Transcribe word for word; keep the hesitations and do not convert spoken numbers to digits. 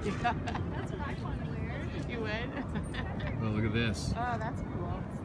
That's what I want to wear. You would? Oh, look at this. Oh, that's cool.